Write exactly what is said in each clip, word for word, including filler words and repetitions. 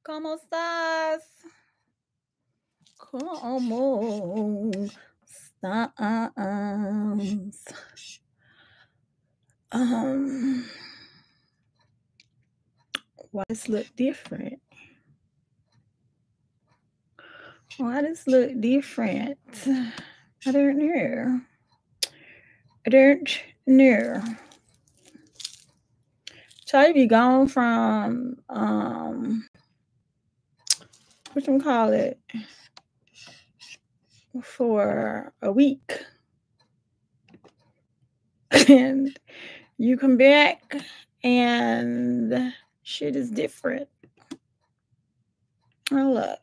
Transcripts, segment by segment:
¿Cómo estás? ¿Cómo estás? Um, why does this look different? Why does this look different? I don't know. I don't know. Try to be gone from um what you call it for a week. And you come back and shit is different. Oh, look.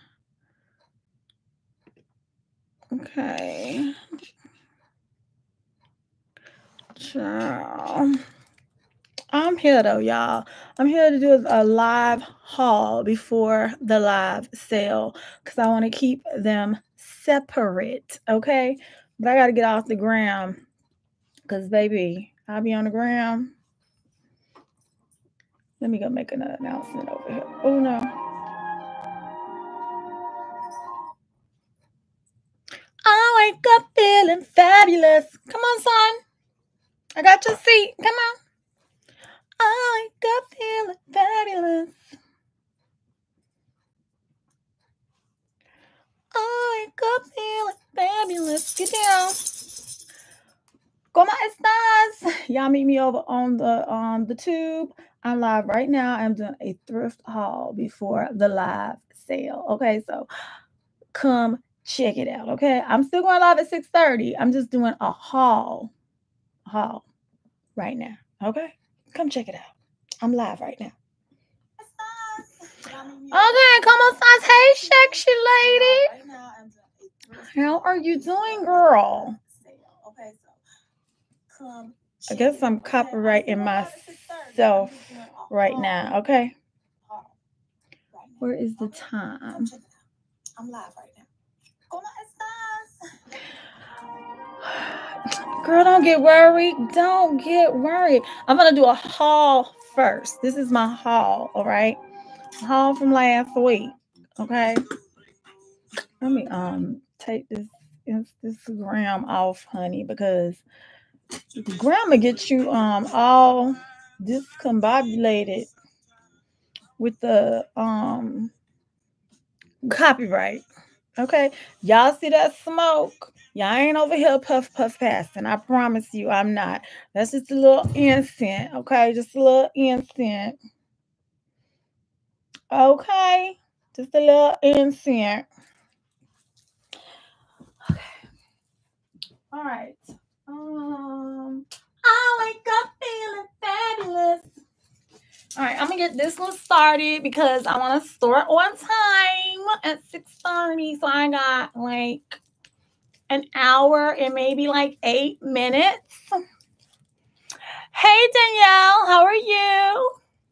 Okay. Ciao. I'm here though, y'all. I'm here to do a live haul before the live sale because I want to keep them separate, okay? But I got to get off the gram because, baby, I'll be on the gram. Let me go make an announcement over here. Oh, no. I wake up feeling fabulous. Come on, son. I got your seat. Come on. I wake up feeling fabulous. I wake up feeling fabulous. Get down. ¿Cómo estás? Y'all meet me over on the um the tube. I'm live right now. I'm doing a thrift haul before the live sale. Okay, so come check it out. Okay, I'm still going live at six thirty. I'm just doing a haul, haul right now. Okay, come check it out. I'm live right now. Okay, come on, stars. Hey, sexy lady. How are you doing, girl? I guess I'm copyrighting myself right now. Okay. Where is the time? I'm live right now. Girl, don't get worried. Don't get worried. I'm going to do a haul first. This is my haul, all right? Haul from last week. Okay. Let me um take this Instagram off, honey, because grandma gets you um all discombobulated with the um copyright. Okay, y'all see that smoke? Y'all ain't over here puff puff passing. I promise you, I'm not. That's just a little incense. Okay, just a little incense. Okay, just a little incense. Okay. All right. Um, I wake up feeling fabulous. All right, I'm gonna get this one started because I want to start on time at six thirty. So I got like an hour and maybe like eight minutes. Hey Danielle, how are you?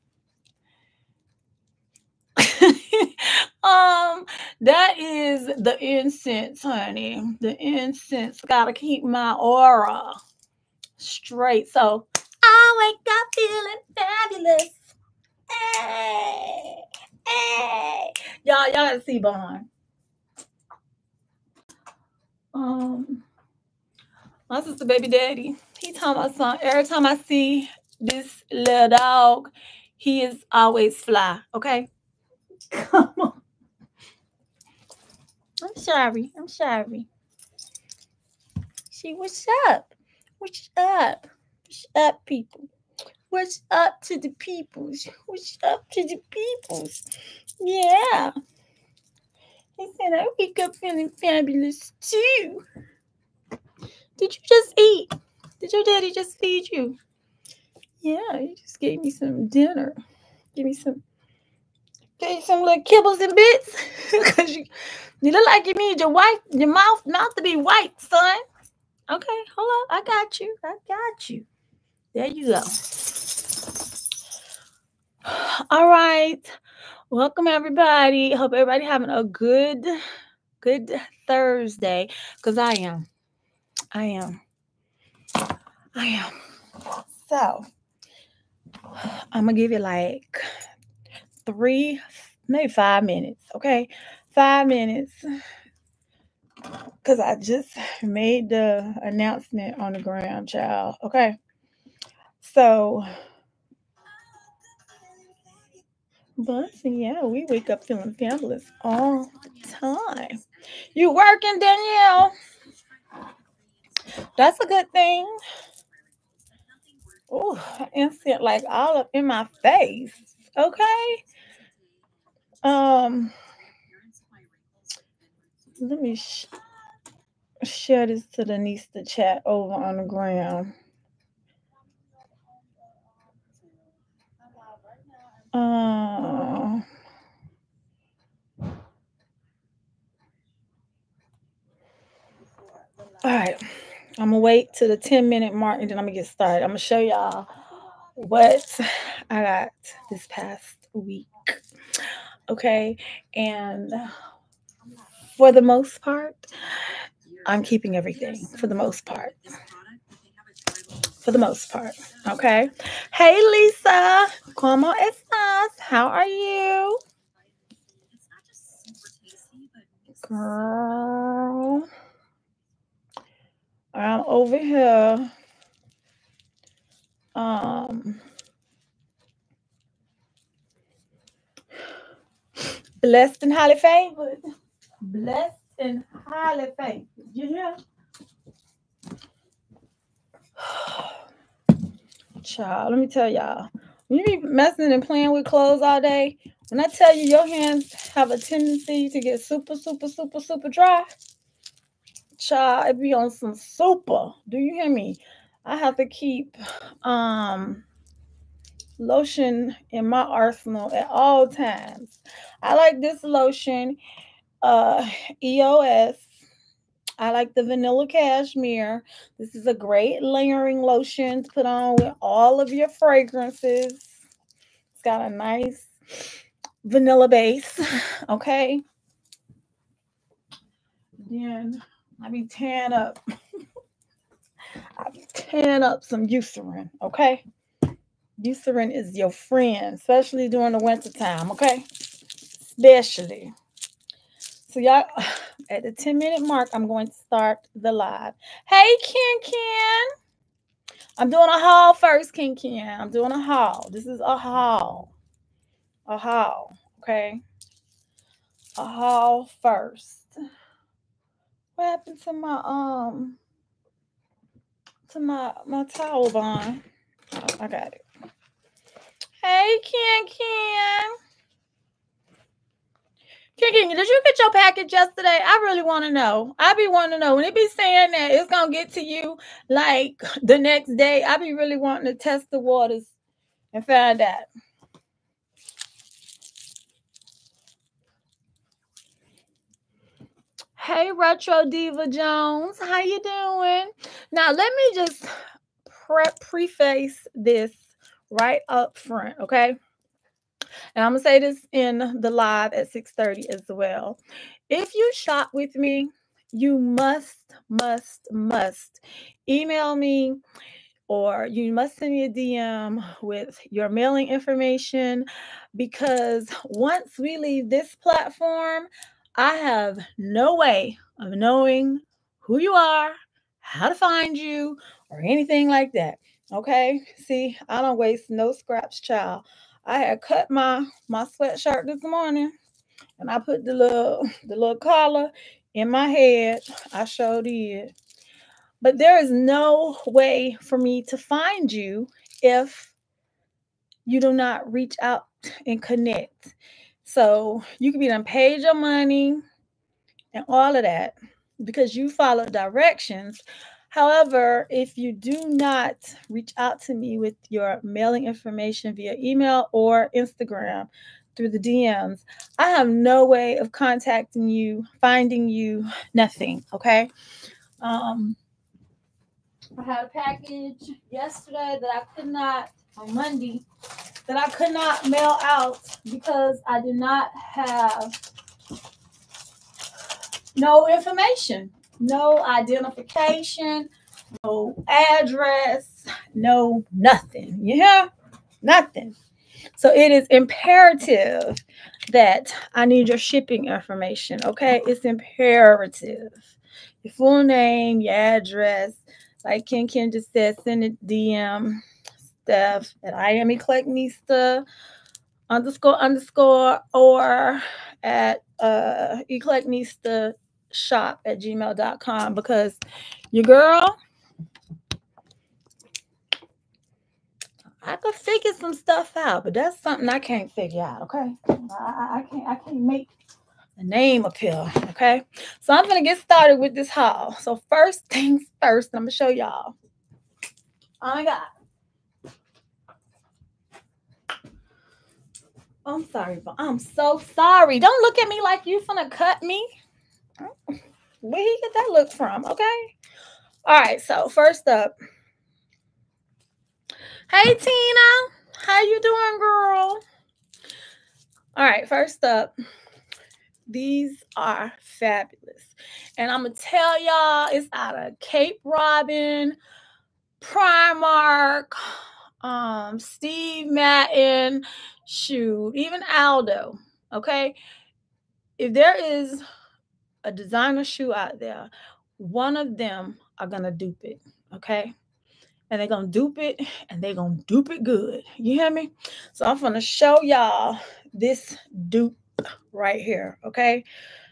um, that is the incense, honey. The incense gotta keep my aura straight. So I wake up feeling fabulous. Hey, hey, y'all, y'all gotta see Bond. Um, my sister, baby daddy, he told my son every time I see this little dog, he is always fly. Okay, come on. I'm sorry. I'm sorry. See, what's up? What's up? What's up, people? What's up to the peoples? What's up to the peoples? Yeah. He said, I wake up feeling fabulous too. Did you just eat? Did your daddy just feed you? Yeah, he just gave me some dinner. Give me some, gave you some little kibbles and bits. Because you, you look like you need your wife, your mouth, mouth to be white, son. Okay, hold up. I got you. I got you. There you go. All right. Welcome, everybody. Hope everybody having a good, good Thursday. Because I am. I am. I am. So, I'm going to give you like three maybe five minutes, okay? Five minutes. Because I just made the announcement on the ground, child, okay? So, but yeah, we wake up feeling fabulous all the time. You working, Danielle? That's a good thing. Oh, instant like all up in my face. Okay. Um, let me sh- share this to the Nista chat over on the ground. Uh, all right. I'm gonna wait to the ten minute mark and then I'm gonna get started. I'm gonna show y'all what I got this past week. Okay, and for the most part, I'm keeping everything for the most part. For the most part. Okay. Hey Lisa, ¿cómo estás? How are you? Girl, I'm over here. Um, blessed and highly favored. Blessed and highly favored. You hear? Child, let me tell y'all. When you be messing and playing with clothes all day, when I tell you your hands have a tendency to get super, super, super, super dry, child, it be on some super. Do you hear me? I have to keep um lotion in my arsenal at all times. I like this lotion, uh, E O S. I like the vanilla cashmere. This is a great layering lotion to put on with all of your fragrances. It's got a nice vanilla base. Okay. Then I be tearing up. I be tearing up some Eucerin. Okay. Eucerin is your friend, especially during the winter time. Okay. Especially. So y'all, at the ten minute mark, I'm going to start the live. Hey, Ken Ken. I'm doing a haul first, Ken Ken. I'm doing a haul. This is a haul. A haul. Okay. A haul first. What happened to my um to my my towel bond? Oh, I got it. Hey, Ken Ken. Ken, did you get your package yesterday? I really want to know. I be wanting to know. When it be saying that it's going to get to you like the next day, I be really wanting to test the waters and find out. Hey, Retro Diva Jones. How you doing? Now, let me just pre- preface this right up front, okay? And I'm going to say this in the live at six thirty as well. If you shop with me, you must, must, must email me or you must send me a D M with your mailing information because once we leave this platform, I have no way of knowing who you are, how to find you, or anything like that. Okay? See, I don't waste no scraps, child. I had cut my my sweatshirt this morning and I put the little the little collar in my head. I sure did. But there is no way for me to find you if you do not reach out and connect. So you can be done paid your money and all of that because you follow directions. However, if you do not reach out to me with your mailing information via email or Instagram through the D Ms, I have no way of contacting you, finding you, nothing. Okay. Um, I had a package yesterday that I could not, on Monday, that I could not mail out because I did not have no information, no identification, no address, no nothing. You hear? Nothing. So it is imperative that I need your shipping information, okay? It's imperative. Your full name, your address. Like Ken Ken just said, send it D M Steph at I am EclecticNista underscore underscore or at uh, EclecticNista shop at gmail dot com, because your girl, I could figure some stuff out, but that's something I can't figure out, okay? I, I, I can't I can't make the name appeal, okay? So I'm gonna get started with this haul. So first things first, I'm gonna show y'all. Oh my God. I'm sorry, but I'm so sorry. Don't look at me like you finna cut me. Where he get that look from, okay? All right, so first up. Hey, Tina. How you doing, girl? All right, first up. These are fabulous. And I'm going to tell y'all, it's out of Cape Robin, Primark, um, Steve Madden, shoot, even Aldo, okay? If there is a designer shoe out there, one of them are going to dupe it, okay? And they're going to dupe it, and they're going to dupe it good. You hear me? So I'm going to show y'all this dupe right here, okay?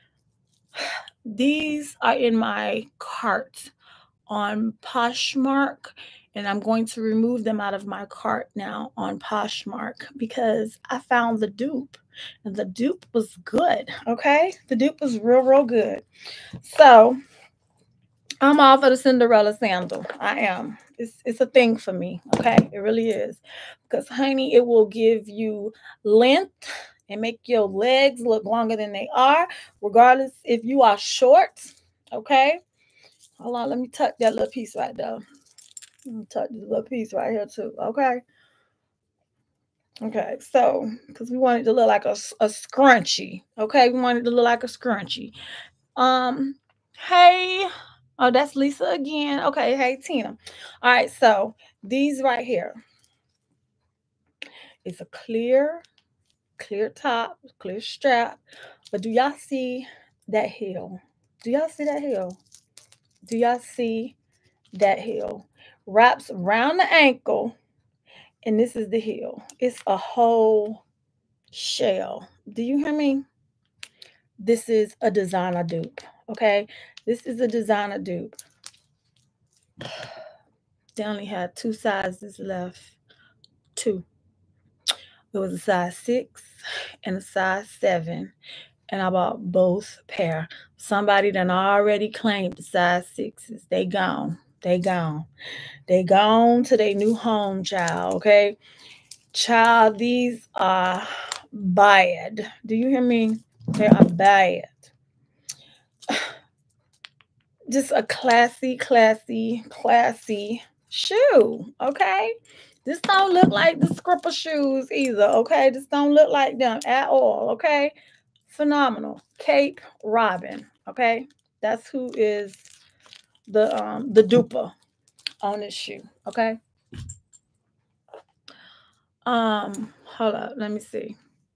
These are in my cart on Poshmark, and I'm going to remove them out of my cart now on Poshmark because I found the dupe, and the dupe was good, okay? The dupe was real, real good. So I'm all for the Cinderella sandal. I am. It's, it's a thing for me, okay? It really is. Because, honey, it will give you length and make your legs look longer than they are, regardless if you are short, okay? Hold on, let me tuck that little piece right there. Let me tuck this little piece right here too, okay? Okay, so, because we want it to look like a, a scrunchie, okay? We want it to look like a scrunchie. Um, hey, oh, that's Lisa again. Okay, hey, Tina. All right, so these right here. It's a clear, clear top, clear strap. But do y'all see that heel? Do y'all see that heel? Do y'all see that heel? Wraps around the ankle, and this is the heel. It's a whole shell. Do you hear me? This is a designer dupe, okay? This is a designer dupe. They only had two sizes left. Two. It was a size six and a size seven. And I bought both pair. Somebody done already claimed the size sixes. They gone. They gone. They gone to their new home, child, okay? Child, these are bad. Do you hear me? They are bad. Just a classy, classy, classy shoe, okay? This don't look like the Scripper shoes either, okay? This don't look like them at all, okay? Phenomenal. Cape Robin, okay? That's who is the um the duper on this shoe, okay? Um, hold up, let me see.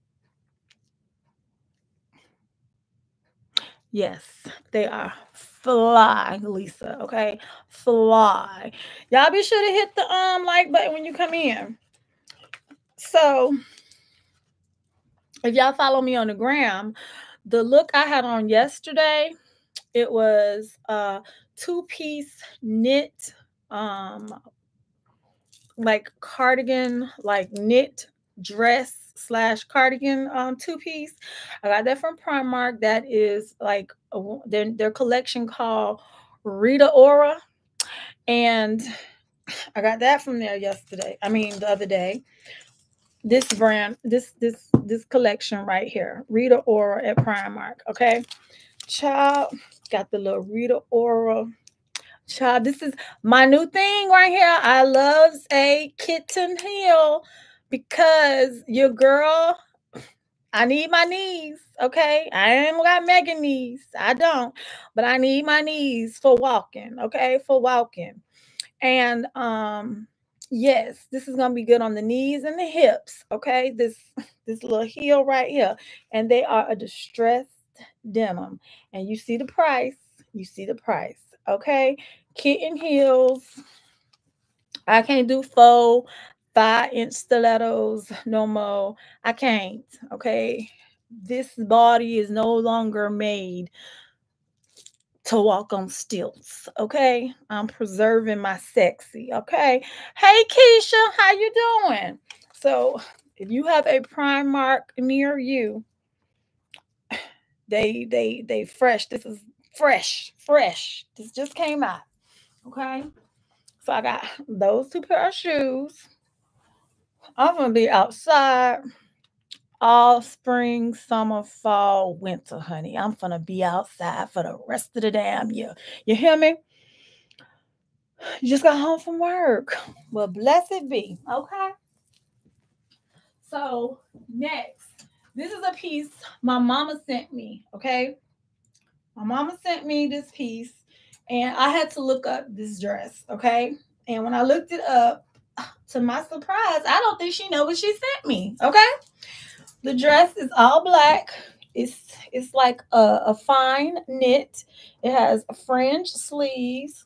Yes, they are fly, Lisa, okay? Fly. Y'all be sure to hit the um like button when you come in. So, if y'all follow me on the gram, the look I had on yesterday, it was a two-piece knit, um, like cardigan, like knit dress slash cardigan um two-piece. I got that from Primark. That is like a, their, their collection called Rita Ora. And I got that from there yesterday. I mean, the other day. This brand, this this this collection right here, Rita Ora at Primark. Okay, child, got the little Rita Ora. Child, this is my new thing right here. I love a kitten heel because your girl, I need my knees. Okay, I ain't got mega knees. I don't, but I need my knees for walking. Okay, for walking, and um. Yes, this is gonna be good on the knees and the hips. Okay, this this little heel right here, and they are a distressed denim. And you see the price. You see the price. Okay, kitten heels. I can't do faux five inch stilettos no more. I can't. Okay, this body is no longer made to walk on stilts. Okay, I'm preserving my sexy. Okay, hey Keisha, how you doing? So if you have a Primark near you, they they they fresh. This is fresh, fresh. This just came out. Okay, so I got those two pair of shoes. I'm gonna be outside all spring, summer, fall, winter, honey. I'm gonna be outside for the rest of the damn year. You hear me? You just got home from work. Well, blessed be. Okay. So next, this is a piece my mama sent me. Okay. My mama sent me this piece, and I had to look up this dress. Okay. And when I looked it up, to my surprise, I don't think she know what she sent me. Okay. The dress is all black. It's it's like a, a fine knit. It has fringe sleeves.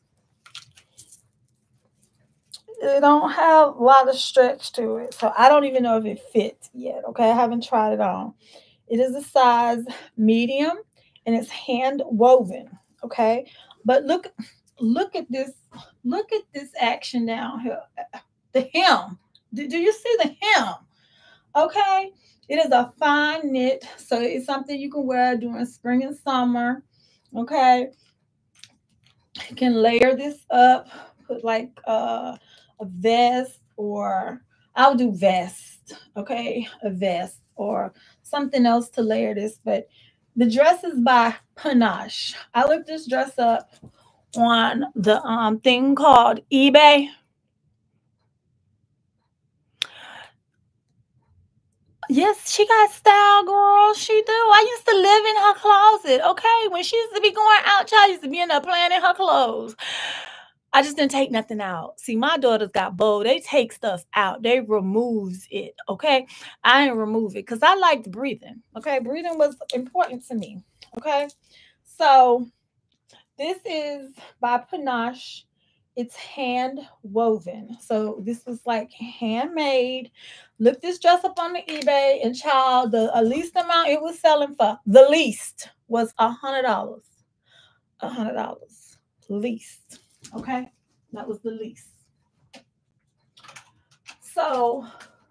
It don't have a lot of stretch to it, so I don't even know if it fits yet. Okay, I haven't tried it on. It is a size medium, and it's hand woven. Okay, but look, look at this. Look at this action down here. The hem. Do, do you see the hem? Okay, it is a fine knit, so it's something you can wear during spring and summer. Okay, you can layer this up, put like uh, a vest, or I'll do vest. Okay, a vest or something else to layer this. But the dress is by Panache. I looked this dress up on the um thing called eBay. Yes, she got style, girl. She do. I used to live in her closet. Okay, when she used to be going out, child used to be in there playing in her clothes. I just didn't take nothing out. See, my daughters got bold. They take stuff out. They removes it. Okay, I didn't remove it because I liked breathing. Okay, breathing was important to me. Okay, so this is by Panache. It's hand woven. So this was like handmade. Look this dress up on the eBay, and child, the uh, least amount it was selling for, the least was a hundred dollars. A hundred dollars. Least. Okay? That was the least. So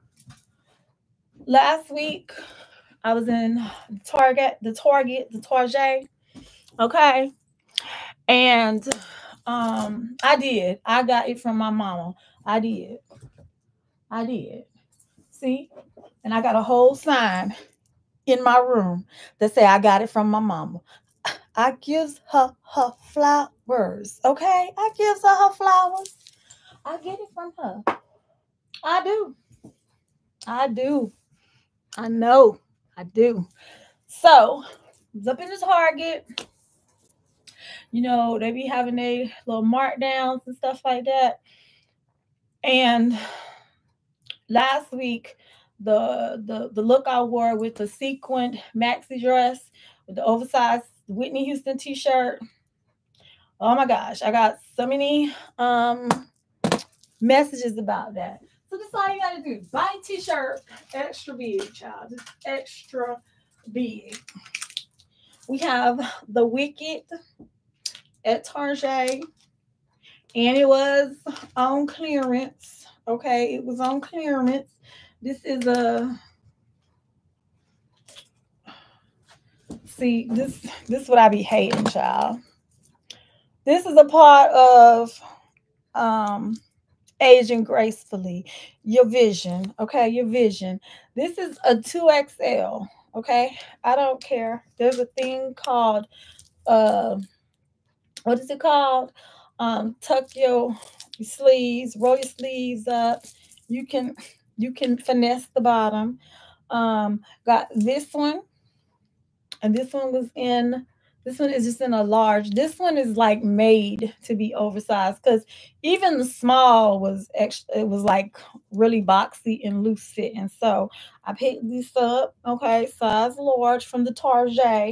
last week I was in Target, the Target, the Target. Okay. And um, I did. I got it from my mama. I did. I did. See? And I got a whole sign in my room that say I got it from my mama. I gives her her flowers. Okay? I gives her her flowers. I get it from her. I do. I do. I know. I do. So, I was up in the Target. You know, they be having their little markdowns and stuff like that. And last week, the the the look I wore with the sequined maxi dress with the oversized Whitney Houston t-shirt. Oh my gosh, I got so many um messages about that. So this is all you gotta do. Buy a t-shirt extra big, child. Just extra big. We have the Wicked at Target, and it was on clearance. Okay, it was on clearance. This is a see this this is what I be hating, child. This is a part of um aging gracefully. Your vision, okay, your vision. This is a two X L. Okay, I don't care. There's a thing called uh what is it called? Um, tuck your sleeves, roll your sleeves up. You can you can finesse the bottom. Um, got this one, and this one was in This one is just in a large. This one is like made to be oversized because even the small was extra. It was like really boxy and loose fit. And so I picked this up, okay, size large from the Target.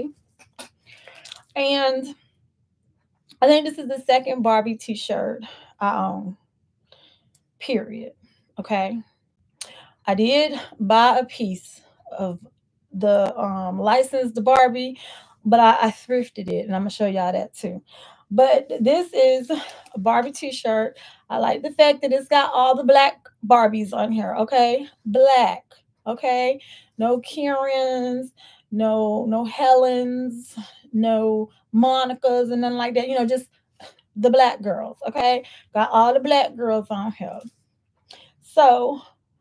And I think this is the second Barbie t-shirt I own, period. Okay. I did buy a piece of the um, licensed Barbie, but I, I thrifted it, and I'm gonna show y'all that too. But this is a Barbie t-shirt. I like the fact that it's got all the black Barbies on here. Okay, black. Okay, no Karens, no no Helens, no Monica's, and nothing like that. You know, just the black girls. Okay, got all the black girls on here. So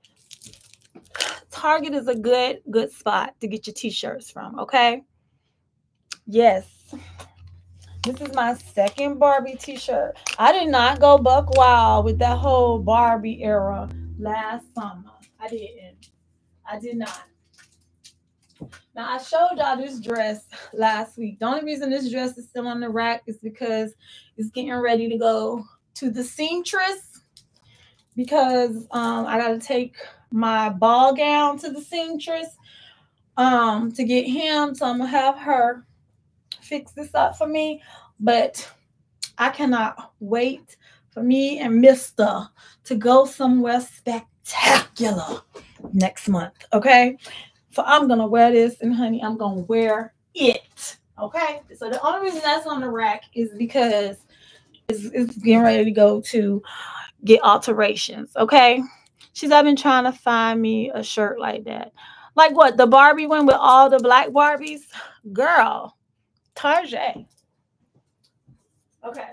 Target is a good, good spot to get your t-shirts from, okay? Yes. This is my second Barbie t-shirt. I did not go buck wild with that whole Barbie era last summer. I didn't. I did not. Now, I showed y'all this dress last week. The only reason this dress is still on the rack is because it's getting ready to go to the seamstress because um, I got to take my ball gown to the seamstress um, to get hem. So I'm going to have her fix this up for me. But I cannot wait for me and Mister to go somewhere spectacular next month, okay? So I'm going to wear this, and honey, I'm going to wear it, okay? So the only reason that's on the rack is because it's, it's getting ready to go to get alterations, okay? She's I've been trying to find me a shirt like that. Like what? The Barbie one with all the black Barbies? Girl, Target. Okay.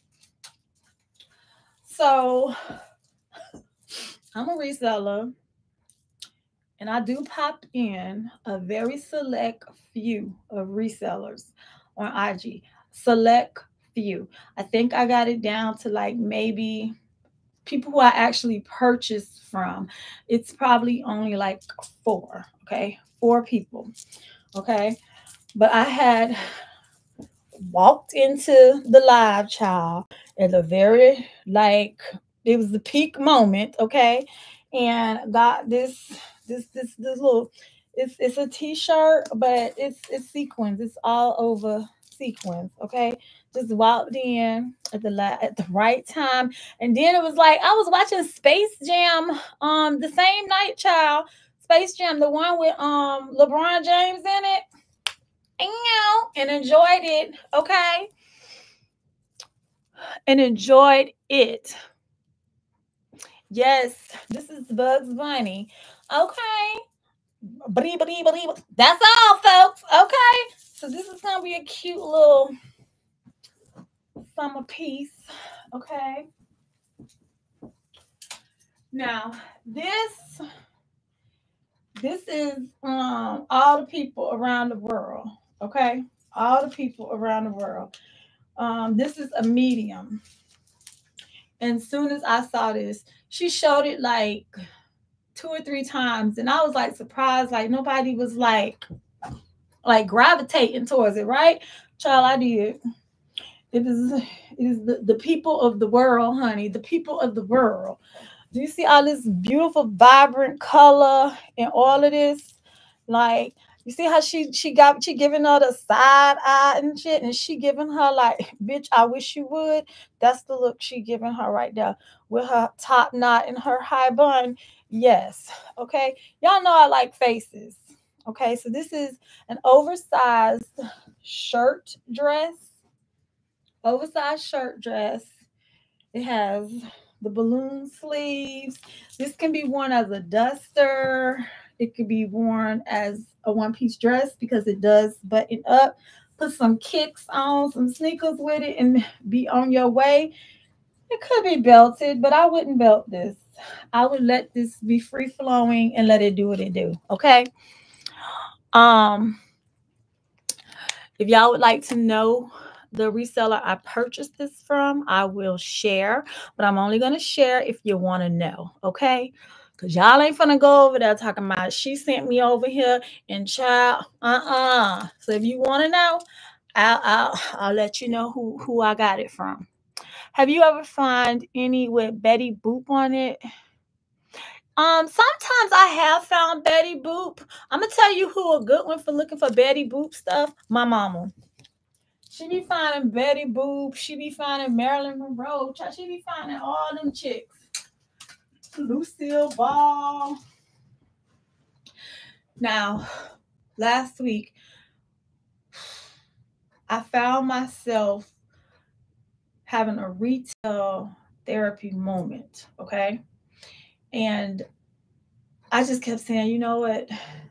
So I'm a reseller, and I do pop in a very select few of resellers on I G. Select few. I think I got it down to like maybe people who I actually purchased from. It's probably only like four, okay? Four people, okay? But I had walked into the live, child, at a very, like, it was the peak moment, okay? And got this, this, this, this little, it's it's a t-shirt, but it's it's sequins. It's all over sequins, okay? Just walked in at the la- at the right time, and then it was like I was watching Space Jam, um, the same night, child. Space Jam, the one with um LeBron James in it, and enjoyed it, okay? And enjoyed it. Yes, this is Bugs Bunny, okay? Blee, blee, blee. That's all, folks, okay? So this is gonna be a cute little summer piece, okay? Now, this this is um all the people around the world, okay? All the people around the world. Um, this is a medium. And as soon as I saw this, she showed it like two or three times, and I was like surprised, like nobody was like like gravitating towards it, right? Child, I did. It is it is the, the people of the world, honey. The people of the world. Do you see all this beautiful, vibrant color and all of this? Like, you see how she she got she giving her the side eye and shit, and she giving her like, bitch, I wish you would. That's the look she giving her right there with her top knot and her high bun. Yes. Okay. Y'all know I like faces. Okay. So this is an oversized shirt dress. Oversized shirt dress. It has the balloon sleeves. This can be worn as a duster. It could be worn as a one-piece dress because it does button up. Put some kicks on, some sneakers with it, and be on your way. It could be belted, but I wouldn't belt this. I would let this be free-flowing and let it do what it do, okay? Um, if y'all would like to know the reseller I purchased this from, I will share, but I'm only going to share if you want to know, okay? Because y'all ain't finna go over there talking about she sent me over here and child, uh-uh. So if you want to know, I'll, I'll, I'll let you know who, who I got it from. Have you ever found any with Betty Boop on it? Um, sometimes I have found Betty Boop. I'm gonna tell you who a good one for looking for Betty Boop stuff. My mama. She be finding Betty Boop. She be finding Marilyn Monroe. She be finding all them chicks. Lucille Ball. Now, last week, I found myself having a retail therapy moment, okay? And I just kept saying, you know what?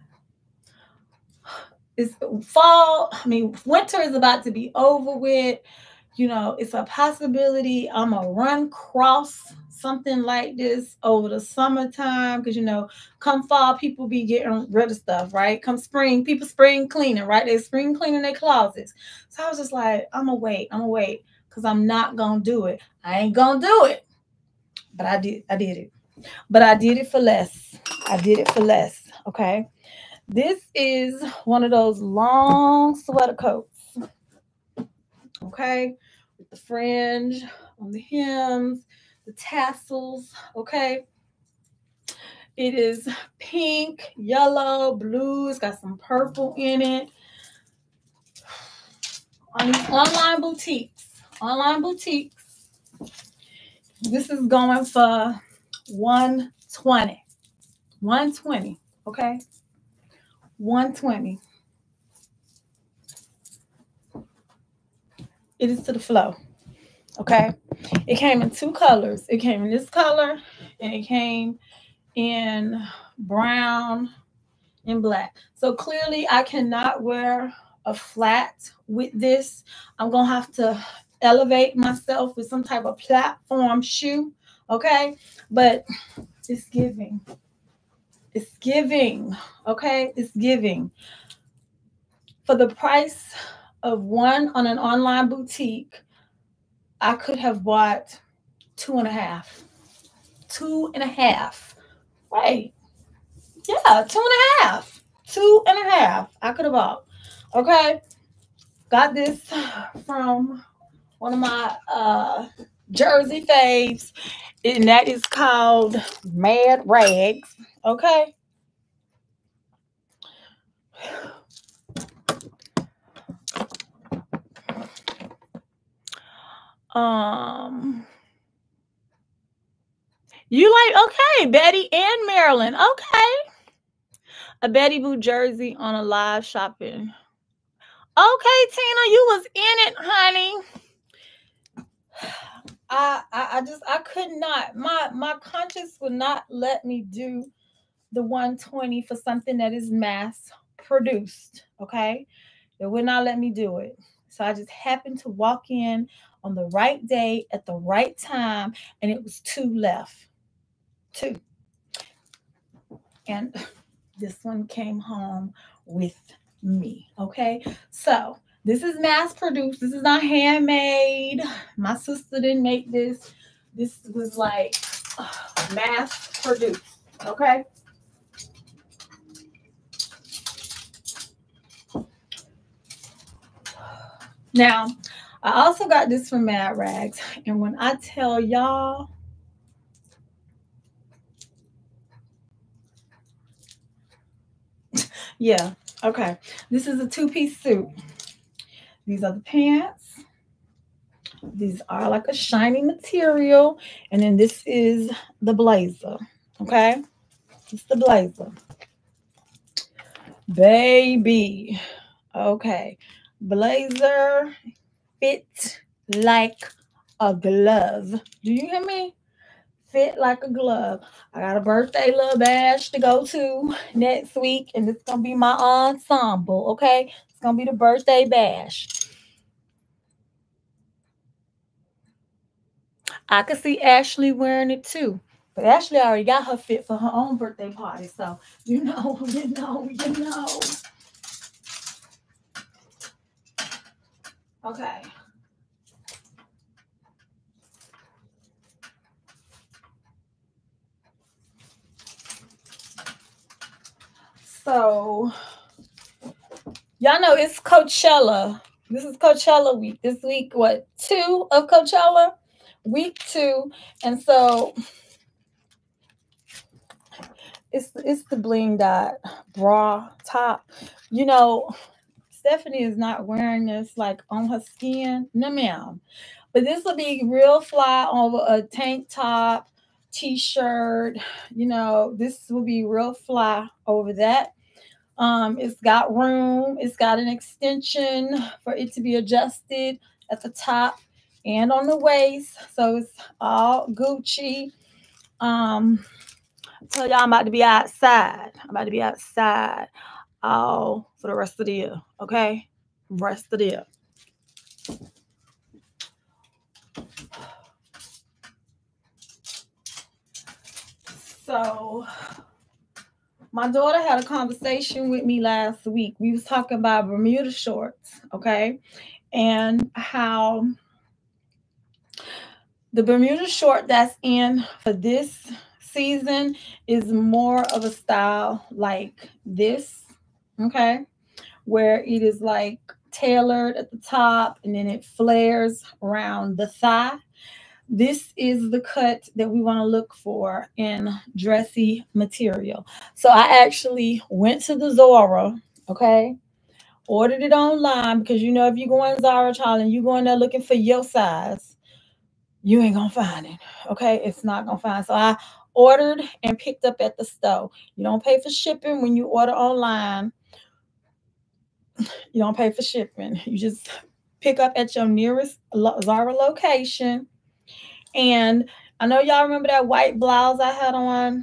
It's fall. I mean, winter is about to be over with. You know, it's a possibility I'm going to run across something like this over the summertime because, you know, come fall, people be getting rid of stuff, right? Come spring, people spring cleaning, right? They spring cleaning their closets. So I was just like, I'm going to wait. I'm going to wait because I'm not going to do it. I ain't going to do it. But I did. I did it. But I did it for less. I did it for less, okay? This is one of those long sweater coats, okay? With the fringe on the hems, the tassels, okay? It is pink, yellow, blue. It's got some purple in it. On these online boutiques, online boutiques, this is going for one twenty. one twenty, okay? one twenty. It is to the flow, okay? It came in two colors. It came in this color, and it came in brown and black. So clearly, I cannot wear a flat with this. I'm going to have to elevate myself with some type of platform shoe, okay? But it's giving. It's giving, okay? It's giving. For the price of one on an online boutique, I could have bought two and a half. Two and a half. Right. Yeah, two and a half. Two and a half. I could have bought. Okay. Got this from one of my uh, Jersey faves, and that is called MADRAGZ. Okay. Um, you like, okay, Betty and Marilyn. Okay. A Betty Boo jersey on a live shopping. Okay, Tina, you was in it, honey. I, I I just I could not. My my conscience would not let me do the one twenty for something that is mass produced. Okay. It would not let me do it. So I just happened to walk in on the right day at the right time, and it was two left. Two. And this one came home with me. Okay. So this is mass produced. This is not handmade. My sister didn't make this. This was like uh, mass produced. Okay. Now, I also got this from MADRAGZ. And when I tell y'all, yeah, okay. This is a two-piece suit. These are the pants. These are like a shiny material. And then this is the blazer. Okay? It's the blazer. Baby. Okay. Blazer fit like a glove. Do you hear me? Fit like a glove. I got a birthday little bash to go to next week, and it's gonna be my ensemble. Okay, it's gonna be the birthday bash. I could see Ashley wearing it too, but Ashley already got her fit for her own birthday party, so you know, you know, you know. Okay. So, y'all know it's Coachella This is Coachella week. This week, what, two of Coachella? Week two. And so it's it's the bling dot bra top. You know, Stephanie is not wearing this like on her skin. No, ma'am. But this will be real fly over a tank top, t-shirt. You know, this will be real fly over that. Um, it's got room. It's got an extension for it to be adjusted at the top and on the waist. So it's all Gucci. Um, so y'all, I'm about to be outside. I'm about to be outside all for the rest of the year. Okay? Rest of the year. So my daughter had a conversation with me last week. We was talking about Bermuda shorts, okay? And how the Bermuda short that's in for this season is more of a style like this, okay? Where it is like tailored at the top and then it flares around the thigh. This is the cut that we want to look for in dressy material. So I actually went to the Zara, okay? Ordered it online because, you know, if you go on Zara, child, and you go in there looking for your size, you ain't going to find it, okay? It's not going to find it. So I ordered and picked up at the store. You don't pay for shipping when you order online. You don't pay for shipping. You just pick up at your nearest Zara location. And I know y'all remember that white blouse I had on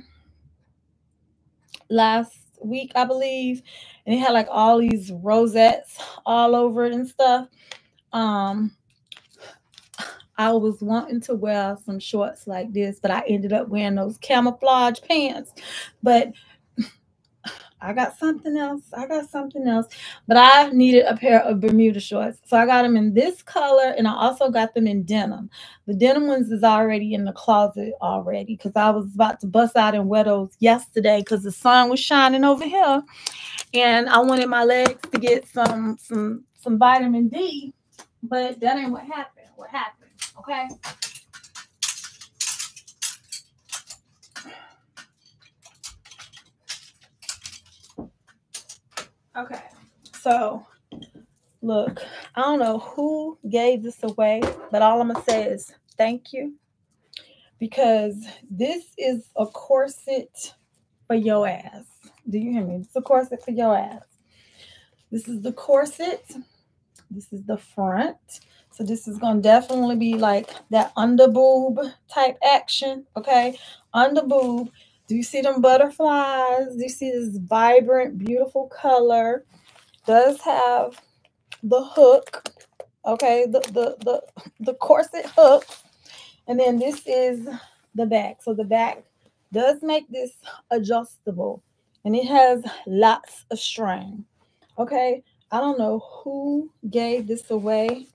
last week, I believe. And it had like all these rosettes all over it and stuff. Um, I was wanting to wear some shorts like this, but I ended up wearing those camouflage pants. But I got something else. I got something else. But I needed a pair of Bermuda shorts. So I got them in this color, and I also got them in denim. The denim ones is already in the closet already because I was about to bust out and wear those yesterday because the sun was shining over here. And I wanted my legs to get some, some, some vitamin D, but that ain't what happened. What happened, okay? Okay, so look, I don't know who gave this away, but all I'm going to say is thank you, because this is a corset for your ass. Do you hear me? It's a corset for your ass. This is the corset. This is the front. So this is going to definitely be like that under boob type action, okay? Under boob. Do you see them butterflies? Do you see this vibrant, beautiful color? Does have the hook, okay? The, the, the, the corset hook. And then this is the back. So the back does make this adjustable. And it has lots of string, okay? I don't know who gave this away,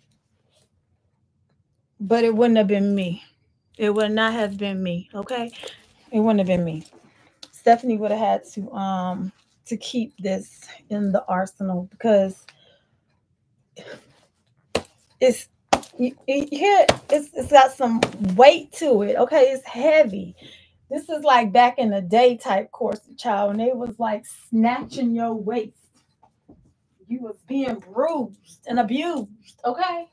but it wouldn't have been me. It would not have been me, okay? It wouldn't have been me. Stephanie would have had to um to keep this in the arsenal because it's you, you hear it's it's got some weight to it. Okay, it's heavy. This is like back in the day type corset, child, and they was like snatching your waist. You was being bruised and abused. Okay.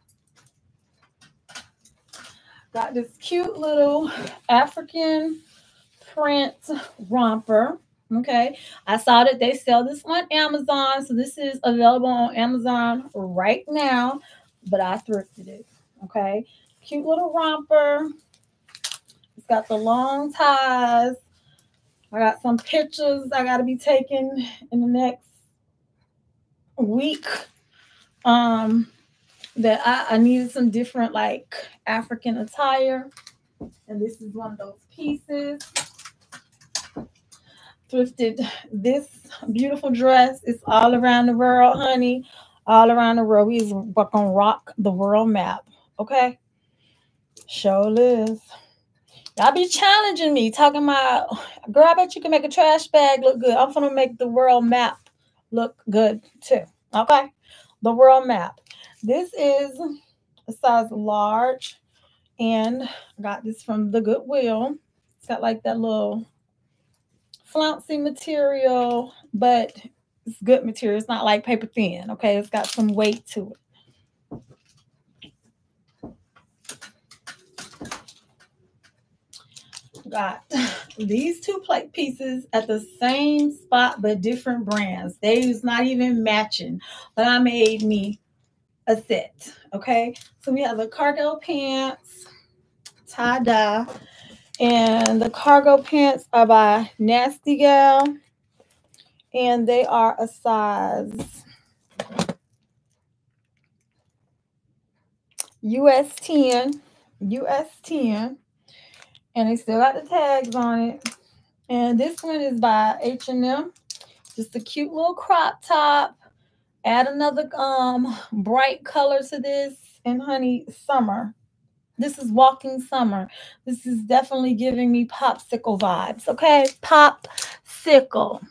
Got this cute little African print romper. Okay, I saw that they sell this on Amazon, so this is available on Amazon right now, but I thrifted it. Okay, cute little romper. It's got the long ties. I got some pictures I got to be taken in the next week. Um, that I, I needed some different like African attire, and this is one of those pieces. Thrifted this beautiful dress. It's all around the world, honey. All around the world. We're gonna rock the world map. Okay? Show Liz. Y'all be challenging me, talking about, girl, I bet you can make a trash bag look good. I'm gonna make the world map look good too. Okay? The world map. This is a size large, and I got this from the Goodwill. It's got like that little flouncy material, but it's good material. It's not like paper thin, okay? It's got some weight to it. Got these two plate pieces at the same spot but different brands. They was not even matching, but I made me a set. Okay, so we have the cargo pants, tie-dye, and the cargo pants are by Nasty Gal, and they are a size U S ten, U S ten. And they still got the tags on it. And this one is by H and M. Just a cute little crop top. Add another um bright color to this. And honey, summer. This is walking summer. This is definitely giving me popsicle vibes. Okay? Popsicle.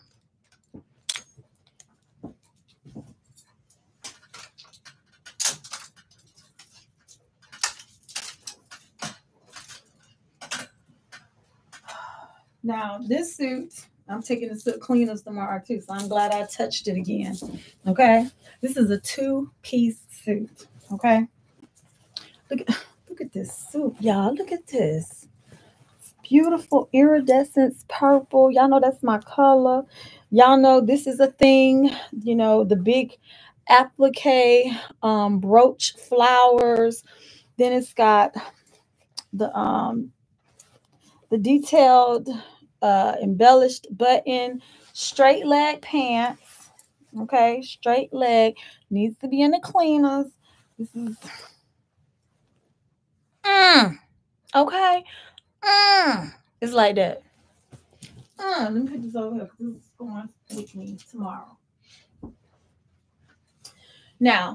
Now, this suit, I'm taking the suit cleaners tomorrow too, so I'm glad I touched it again. Okay? This is a two-piece suit. Okay? Look at, look at this suit, y'all. Look at this. It's beautiful iridescent purple. Y'all know that's my color. Y'all know this is a thing. You know, the big applique um, brooch flowers. Then it's got the um the detailed uh, embellished button, straight leg pants. Okay, straight leg needs to be in the cleaners. This is mm, okay. Mm, it's like that. Mm, let me put this over here because this is going with me tomorrow. Now,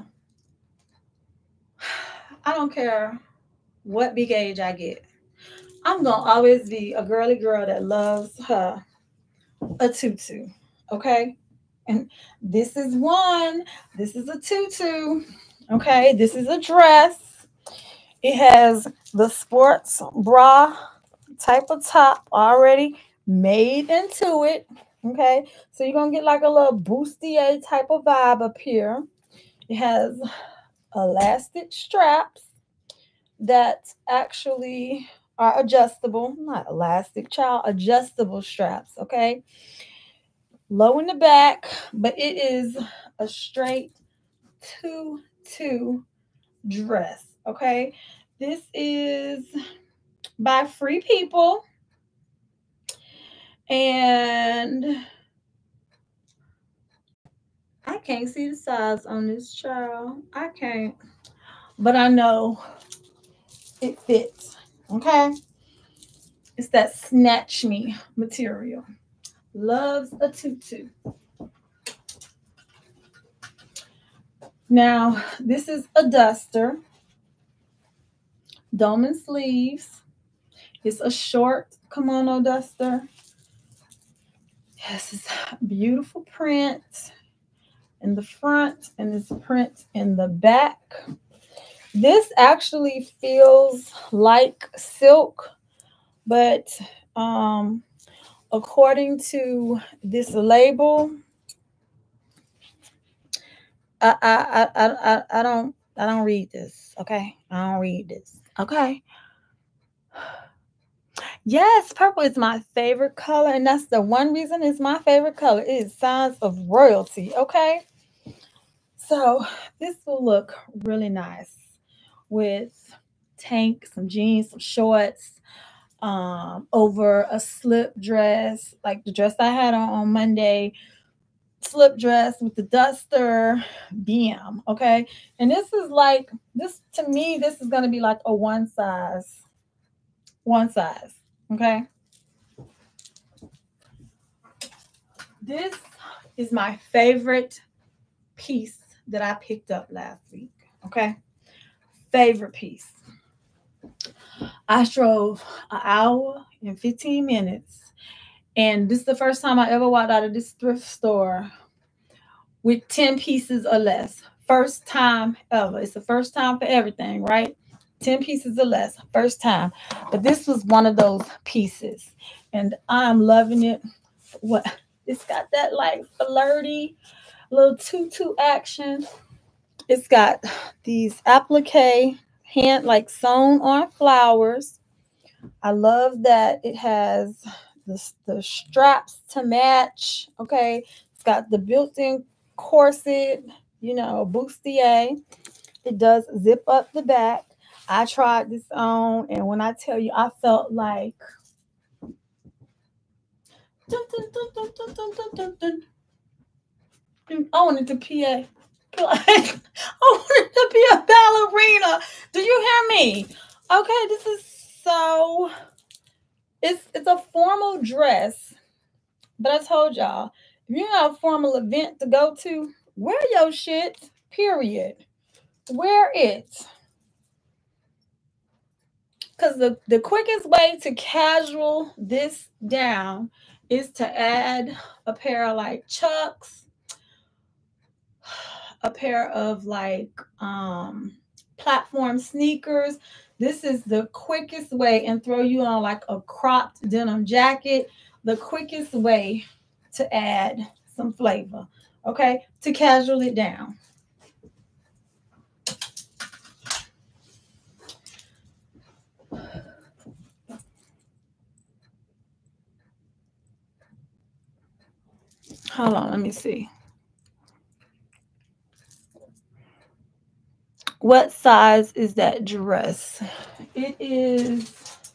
I don't care what big age I get. I'm going to always be a girly girl that loves her a tutu, okay? And this is one. This is a tutu, okay? This is a dress. It has the sports bra type of top already made into it, okay? So you're going to get like a little bustier type of vibe up here. It has elastic straps that actually are adjustable, not elastic, child, adjustable straps, okay? Low in the back, but it is a straight tutu dress, okay? This is by Free People, and I can't see the size on this child. I can't, but I know it fits, okay? It's that snatch me material. Loves a tutu. Now, this is a duster. Dome and sleeves. It's a short kimono duster. Yes, it's beautiful print in the front and this print in the back. This actually feels like silk, but um, according to this label, I, I I I I don't I don't read this. Okay, I don't read this. Okay. Yes, purple is my favorite color, and that's the one reason it's my favorite color. It is signs of royalty. Okay. So this will look really nice with tank, some jeans, some shorts, um, over a slip dress, like the dress I had on on Monday. Slip dress with the duster, bam. Okay, and this is like this to me. This is gonna be like a one size, one size. Okay. This is my favorite piece that I picked up last week. Okay, favorite piece. I drove an hour and fifteen minutes, and this is the first time I ever walked out of this thrift store with ten pieces or less. first time ever. It's the first time for everything, right? ten pieces or less, first time. But this was one of those pieces, and I'm loving it. What? It's got that like flirty little tutu action. It's got these applique hand like sewn on flowers. I love that it has the, the straps to match. Okay, it's got the built-in corset, you know, bustier. It does zip up the back. I tried this on, and when I tell you, I felt like dun, dun, dun, dun, dun, dun, dun, dun, dun. I wanted to be a I wanted to be a ballerina. Do you hear me? Okay, this is so it's it's a formal dress, but I told y'all, if you have a formal event to go to, wear your shit, period. Wear it. Because the, the quickest way to casual this down is to add a pair of like Chucks, a pair of like um, platform sneakers. This is the quickest way, and throw you on like a cropped denim jacket. The quickest way to add some flavor, okay? To casual it down. Hold on, let me see. What size is that dress? It is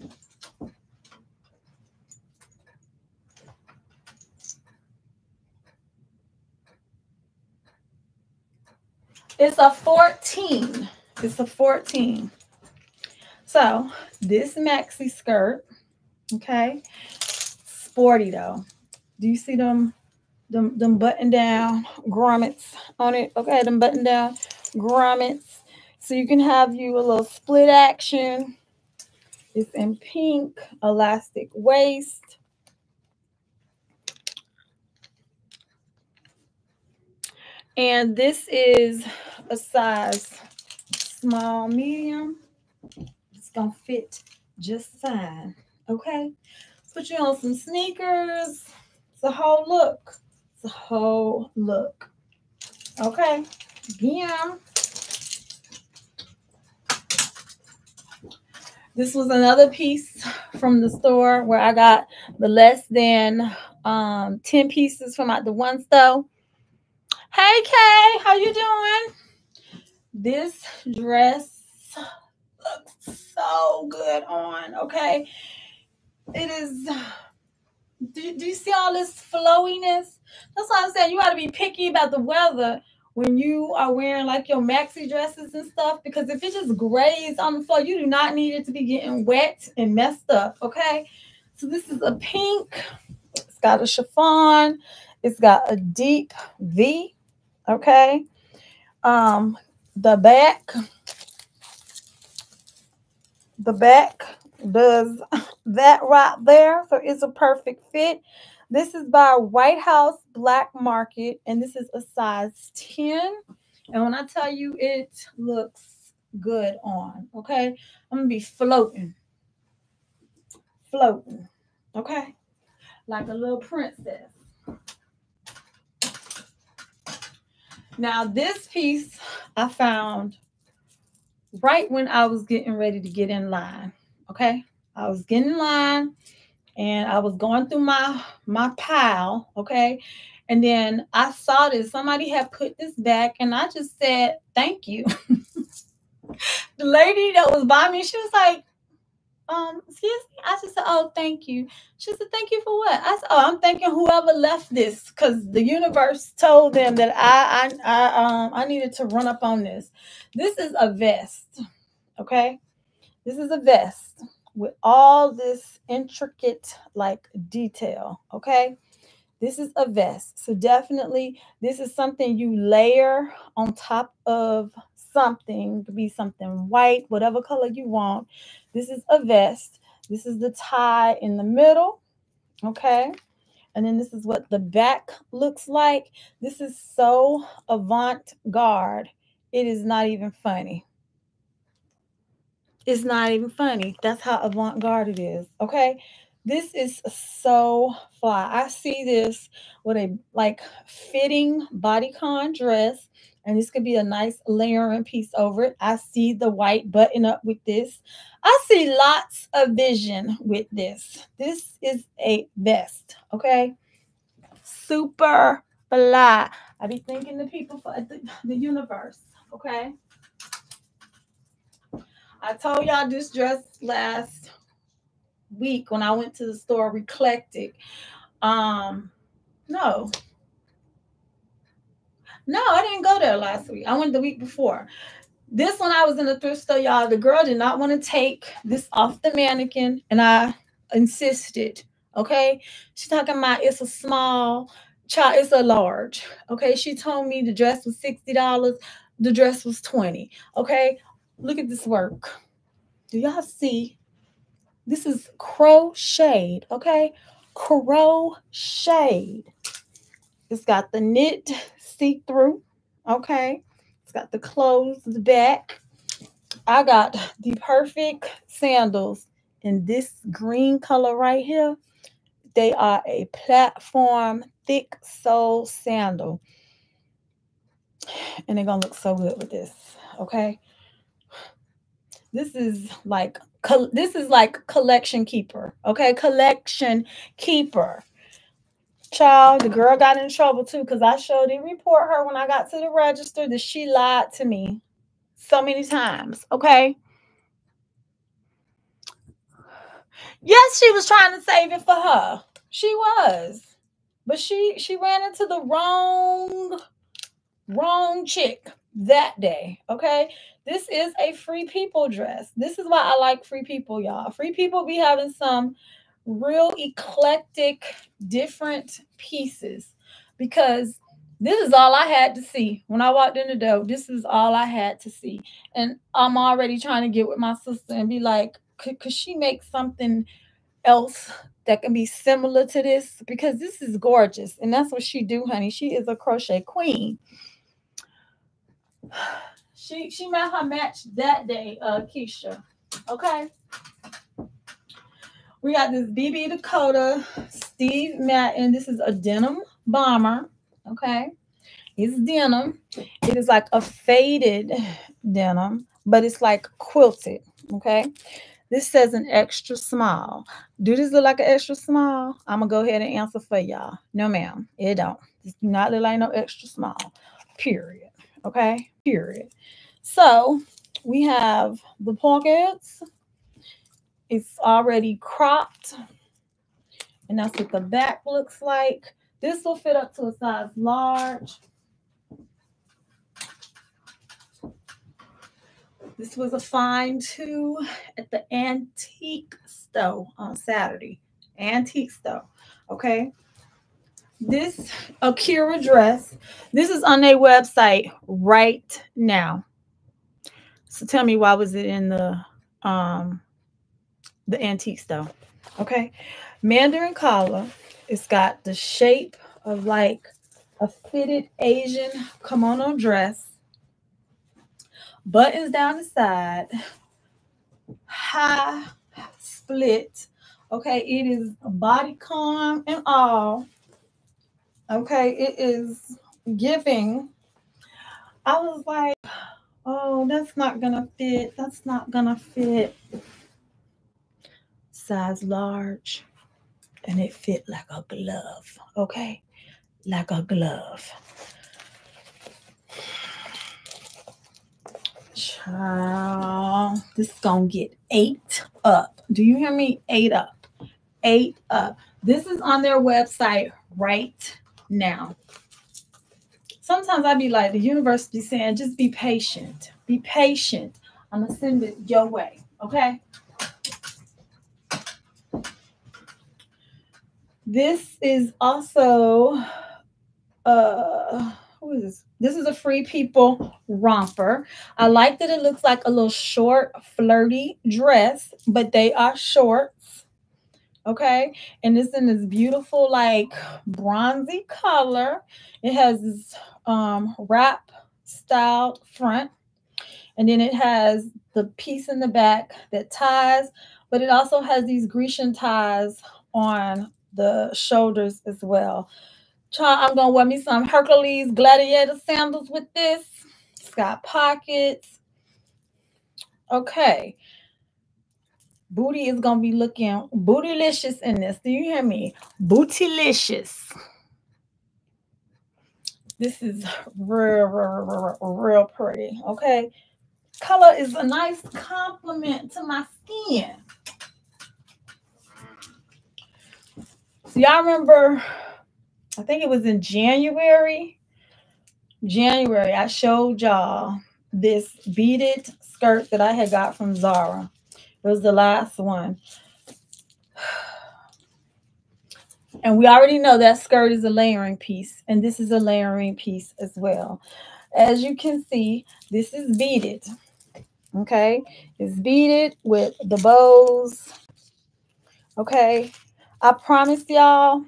It's a fourteen. It's a fourteen. So this maxi skirt, okay, sporty though. Do you see them, them, them button down grommets on it? Okay, them button down grommets. So you can have you a little split action. It's in pink, elastic waist. And this is a size small, medium. It's gonna fit just fine. Okay. Put you on some sneakers. It's a whole look. It's a whole look. Okay. Yeah. This was another piece from the store where I got the less than um, ten pieces from out the one store. Hey, Kay, how you doing? This dress looks so good on, okay? It is, do, do you see all this flowiness? That's why I'm saying you got to be picky about the weather when you are wearing like your maxi dresses and stuff, because if it just grays on the floor, you do not need it to be getting wet and messed up, okay? So this is a pink. It's got a chiffon. It's got a deep V, okay? Um, the back, the back does that right there, so it's a perfect fit. This is by White House Black Market, and this is a size ten. And when I tell you it looks good on, okay? I'm gonna be floating, floating, okay? Like a little princess. Now, this piece I found right when I was getting ready to get in line, okay? I was getting in line, and I was going through my, my pile, okay? And then I saw this. Somebody had put this back, and I just said, thank you. The lady that was by me, she was like, um, excuse me? I just said, oh, thank you. She said, thank you for what? I said, oh, I'm thanking whoever left this, because the universe told them that I, I, I, um, I needed to run up on this. This is a vest, okay? This is a vest with all this intricate, like, detail, okay? This is a vest. So definitely, this is something you layer on top of something. It could be something white, whatever color you want. This is a vest. This is the tie in the middle, okay? And then this is what the back looks like. This is so avant-garde. It is not even funny. It's not even funny. That's how avant-garde it is. Okay. This is so fly. I see this with a like fitting bodycon dress, and this could be a nice layering piece over it. I see the white button up with this. I see lots of vision with this. This is a vest. Okay. Super fly. I be thinking the people for the, the universe. Okay. I told y'all this dress last week when I went to the store, Eclectic. Um, no. No, I didn't go there last week. I went the week before. This one, I was in the thrift store, y'all. The girl did not want to take this off the mannequin, and I insisted. Okay. She's talking about it's a small, child, it's a large. Okay. She told me the dress was sixty dollars. The dress was twenty dollars. Okay. Look at this work. Do y'all see? This is crocheted, okay? Crocheted. It's got the knit see-through, okay? It's got the clothes, the back. I got the perfect sandals in this green color right here. They are a platform thick sole sandal. And they're going to look so good with this, okay? This is like this is like collection keeper. Okay, collection keeper. Child, the girl got in trouble too because I showed didn't report her when I got to the register that she lied to me so many times. Okay. Yes, she was trying to save it for her. She was. But she she ran into the wrong wrong chick that day. Okay. This is a free people dress. This is why I like free people, y'all. Free people be having some real eclectic, different pieces because this is all I had to see. When I walked in the door, this is all I had to see. And I'm already trying to get with my sister and be like, could, could she make something else that can be similar to this? Because this is gorgeous. And that's what she do, honey. She is a crochet queen. She she met her match that day, uh, Keisha. Okay. We got this B B Dakota Steve Madden. This is a denim bomber. Okay. It's denim. It is like a faded denim, but it's like quilted. Okay. This says an extra small. Do this look like an extra small? I'm going to go ahead and answer for y'all. No, ma'am. It don't. This do not look like no extra small. Period. Okay. Period. So we have the pockets. It's already cropped. And that's what the back looks like. This will fit up to a size large. This was a find too at the antique store on Saturday. Antique store. Okay. This Akira dress. This is on their website right now. So tell me, why was it in the um the antique store? Okay. Mandarin collar. It's got the shape of like a fitted Asian kimono dress. Buttons down the side. High split. Okay. It is bodycon and all. Okay. It is giving. I was like, oh, that's not gonna fit. That's not gonna fit. Size large. And it fit like a glove. Okay. Like a glove. Child, this is gonna get eight up. Do you hear me? Eight up. Eight up. This is on their website right now. Sometimes I be like, the universe be saying, just be patient. Be patient. I'm gonna send it your way. Okay. This is also uh who is this? This is a Free People romper. I like that it looks like a little short, flirty dress, but they are shorts. Okay. And it's in this beautiful, like bronzy color. It has this um wrap styled front. And then it has the piece in the back that ties, but it also has these Grecian ties on the shoulders as well. Child, I'm going to wear me some Hercules gladiator sandals with this. It's got pockets. Okay. Booty is going to be looking bootylicious in this. Do you hear me? Bootylicious. This is real, real, real, real pretty. Okay. Color is a nice compliment to my skin. So y'all remember, I think it was in January. January, I showed y'all this beaded skirt that I had got from Zara. It was the last one. And we already know that skirt is a layering piece. And this is a layering piece as well. As you can see, this is beaded. Okay, it's beaded with the bows. Okay, I promise y'all,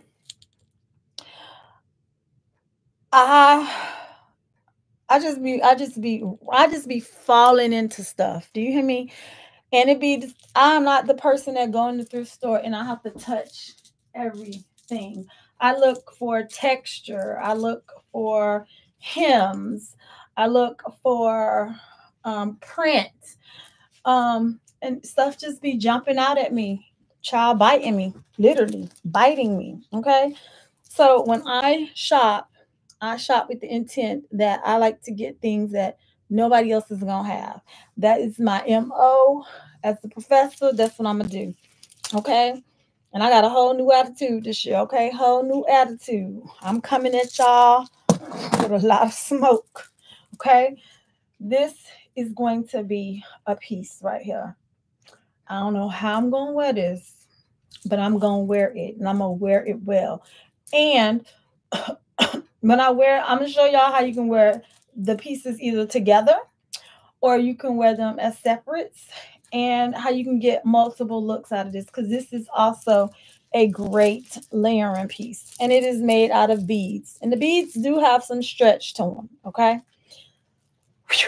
I I just be I just be I just be falling into stuff. Do you hear me? And it be I'm not the person that go in the thrift store and I have to touch everything. I look for texture. I look for hems. I look for um, print. Um, and stuff just be jumping out at me, child biting me, literally biting me. Okay. So when I shop, I shop with the intent that I like to get things that nobody else is going to have. That is my M O as a professor. That's what I'm going to do. Okay. And I got a whole new attitude this year. Okay. Whole new attitude. I'm coming at y'all with a lot of smoke. Okay. This is going to be a piece right here. I don't know how I'm going to wear this, but I'm going to wear it, and I'm going to wear it well. And when I wear it, I'm going to show y'all how you can wear the pieces either together or you can wear them as separates, and how you can get multiple looks out of this, because this is also a great layering piece, and it is made out of beads. And the beads do have some stretch to them, okay? Whew.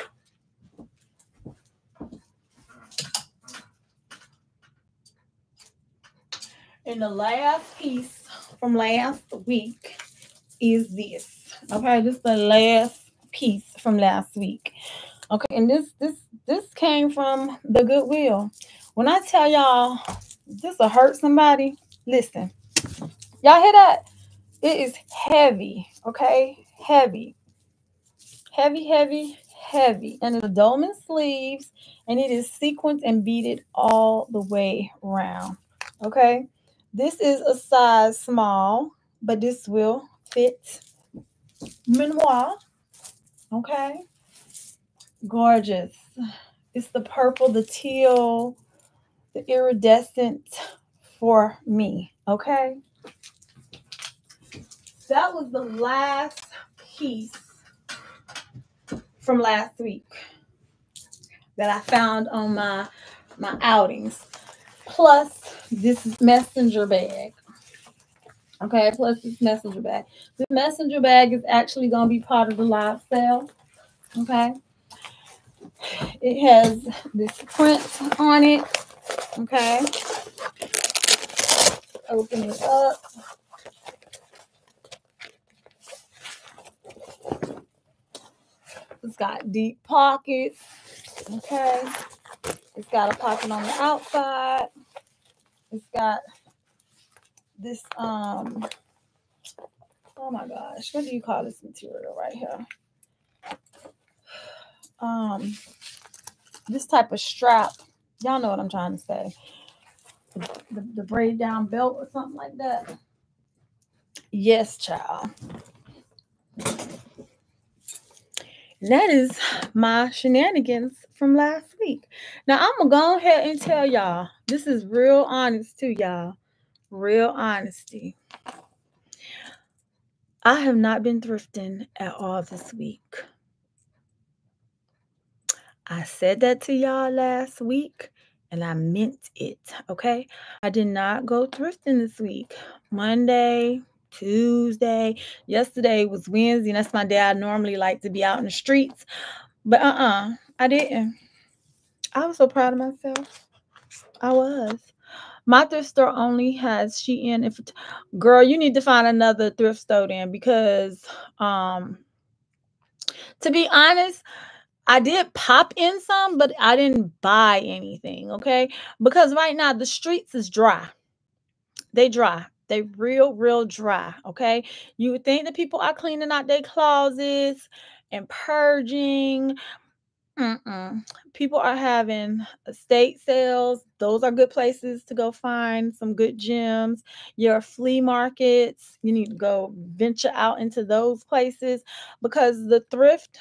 And the last piece from last week is this. Okay, this is the last piece from last week. Okay, and this this this came from the Goodwill. When I tell y'all this will hurt somebody, listen. Y'all hear that? It is heavy, okay? Heavy. Heavy, heavy, heavy. And it's a dolman sleeves, and it is sequined and beaded all the way around. Okay? This is a size small, but this will fit Minoir. Okay? Gorgeous. It's the purple, the teal, the iridescent for me. Okay? That was the last piece from last week that I found on my, my outings. Plus this messenger bag. Okay, plus this messenger bag. This messenger bag is actually going to be part of the live sale. Okay. It has this print on it. Okay. Open it up. It's got deep pockets. Okay. It's got a pocket on the outside. It's got this, um, oh my gosh, what do you call this material right here? Um, this type of strap. Y'all know what I'm trying to say. The, the, the braid down belt or something like that. Yes, child. And that is my shenanigans from last week. Now, I'm going to go ahead and tell y'all. This is real honest too, y'all. Real honesty. I have not been thrifting at all this week. I said that to y'all last week, and I meant it, okay? I did not go thrifting this week. Monday, Tuesday. Yesterday was Wednesday, and that's my day I normally like to be out in the streets. But uh-uh, I didn't. I was so proud of myself. I was. My thrift store only has Shein. If girl, you need to find another thrift store then, because um to be honest, I did pop in some, but I didn't buy anything, okay? Because right now the streets is dry. They dry. They real, real dry, okay? You would think that people are cleaning out their closets and purging. Mm-mm. People are having estate sales. Those are good places to go find some good gems. Your flea markets, you need to go venture out into those places, because the thrift,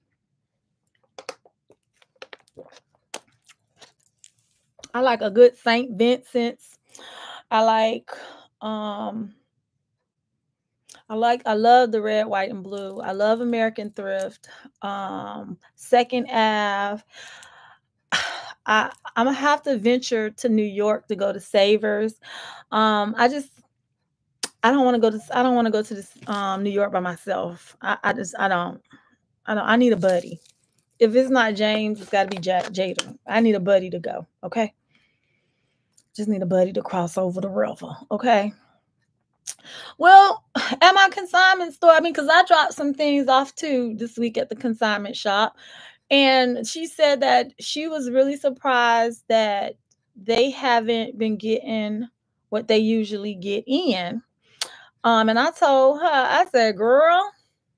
I like a good Saint Vincent's. I like um I like I love the red, white, and blue. I love American Thrift. Um Second Ave. I I'm gonna have to venture to New York to go to Savers. Um I just I don't want to go to I don't want to go to this um New York by myself. I, I just I don't I don't I need a buddy. If it's not James, it's got to be Jack Jada. I need a buddy to go. Okay. Just need a buddy to cross over the river. Okay. Well, at my consignment store, I mean, because I dropped some things off too this week at the consignment shop. And she said that she was really surprised that they haven't been getting what they usually get in. Um, and I told her, I said, girl,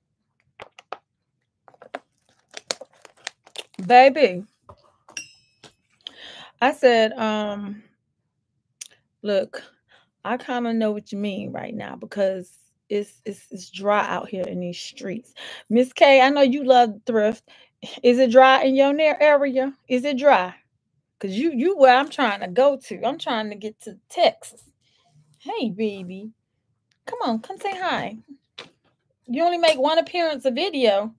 baby, I said, um, look, I kind of know what you mean right now, because it's, it's it's dry out here in these streets. Miss K, I know you love thrift. Is it dry in your near area? Is it dry? Because you you where I'm trying to go to. I'm trying to get to Texas. Hey, baby. Come on, come say hi. You only make one appearance a video.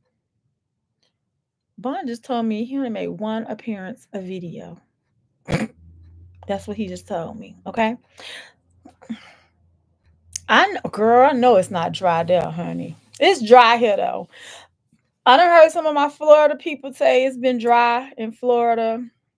Bond just told me he only made one appearance a video. That's what he just told me. Okay. I know, girl, I know it's not dry there, honey. It's dry here though. I done heard some of my Florida people say it's been dry in Florida.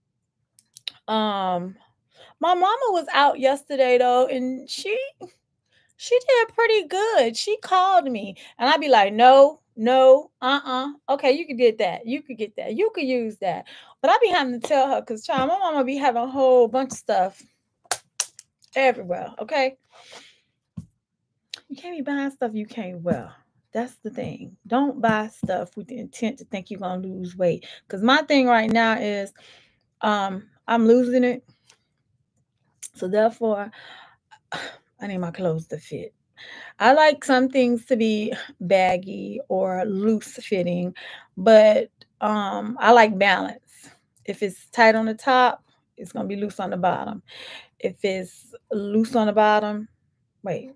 Um, my mama was out yesterday though, and she she did pretty good. She called me, and I'd be like, no, no, uh-uh. Okay, you could get that. You could get that. You could use that. But I be having to tell her, because child, my mama be having a whole bunch of stuff everywhere. Okay. You can't be buying stuff you can't wear. That's the thing. Don't buy stuff with the intent to think you're gonna lose weight. Because my thing right now is um I'm losing it. So therefore, I need my clothes to fit. I like some things to be baggy or loose fitting, but um I like balance. If it's tight on the top, it's gonna be loose on the bottom. If it's loose on the bottom, wait.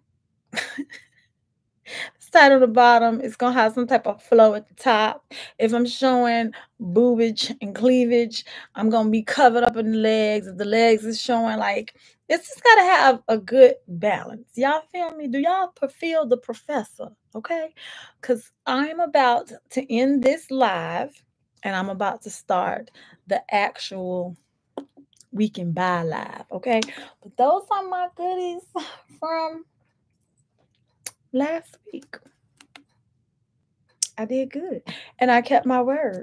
It's tight on the bottom, it's gonna have some type of flow at the top. If I'm showing boobage and cleavage, I'm gonna be covered up in the legs. If the legs is showing, like, it's just gotta have a good balance. Y'all feel me? Do y'all feel the professor? Okay, because I'm about to end this live, and I'm about to start the actual We Can Buy live. Okay, but those are my goodies from last week. I did good, and I kept my word.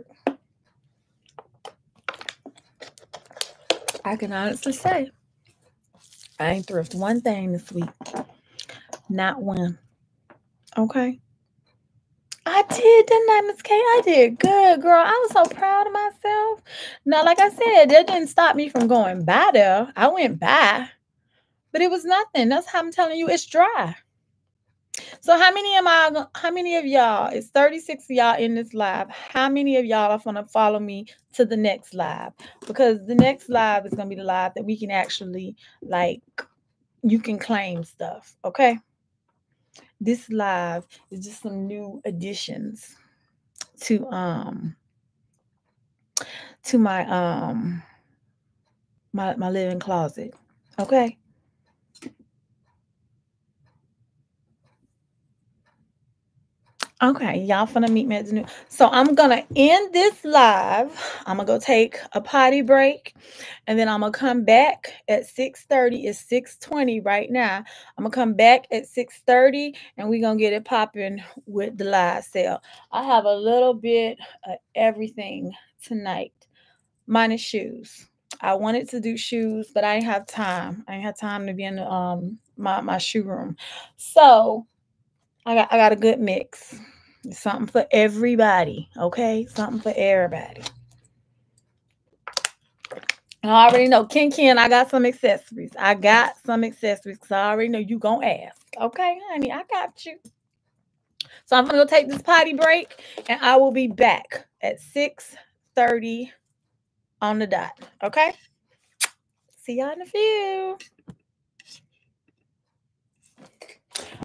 I can honestly say I ain't thrift one thing this week. Not one. Okay. I did, didn't I, Miss K? I did good, girl. I was so proud of myself. Now, like I said, that didn't stop me from going by there. I went by, but it was nothing. That's how I'm telling you, it's dry. So how many am I? How many of y'all? It's thirty-six of y'all in this live. How many of y'all are gonna follow me to the next live? Because the next live is gonna be the live that we can actually, like, you can claim stuff. Okay. This live is just some new additions to um to my um my my living closet. Okay. Okay, y'all finna meet me at the new. So I'm gonna end this live. I'm gonna go take a potty break, and then I'm gonna come back at six thirty. It's six twenty right now. I'm gonna come back at six thirty, and we're gonna get it popping with the live sale. I have a little bit of everything tonight, minus shoes. I wanted to do shoes, but I didn't have time. I didn't have time to be in the, um my my shoe room. So I got I got a good mix. Something for everybody, okay? Something for everybody. I already know, Ken Ken, I got some accessories. I got some accessories because I already know you gonna ask. Okay, honey, I got you. So I'm gonna go take this potty break, and I will be back at six thirty on the dot. Okay? See y'all in a few.